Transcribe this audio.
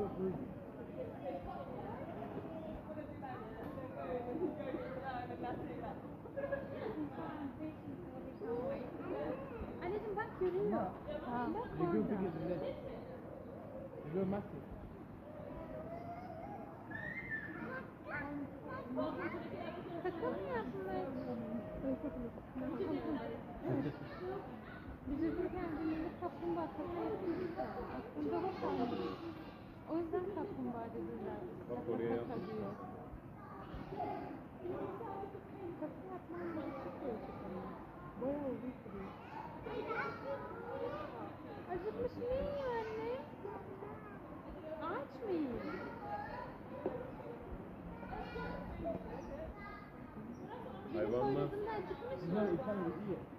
Anneciğim bak görüyor. Ha. Bak orada. Görmezsin. Kaka mı yapmış? Biz öbürken dinledik kaplumbağa kaka yapmış da. Aslında o kalmış. O yüzden kaplumbağa dediler. Bak oraya yapmışlar. Kaka yapmanın da çok değişik ama. Bayağı uzun sürüyor. Acıkmış mı yiyor anne? Ağaç mı yiyor? Hayvanlar. Acıkmış Bunlar mı? iyi.